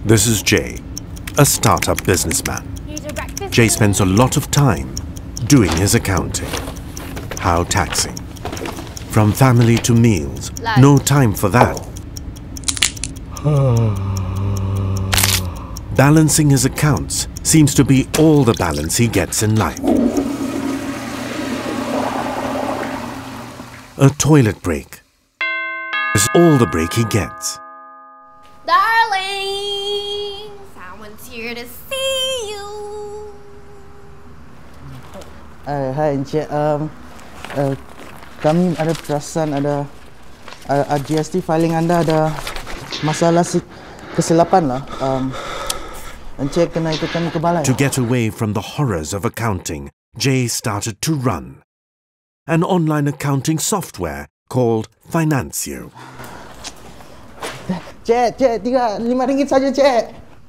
This is Jay, a startup businessman. Jay spends a lot of time doing his accounting. How taxing. From family to meals, no time for that. Balancing his accounts seems to be all the balance he gets in life. A toilet break is all the break he gets. Darling, someone's here to see you. Hai Encik, kami ada perasan ada GST filing anda ada masalah kesilapan lah. Encik kena ikutkan ke balai. To get away from the horrors of accounting, Jay started to run an online accounting software called Financio. Cik, RM5 saja, Cik.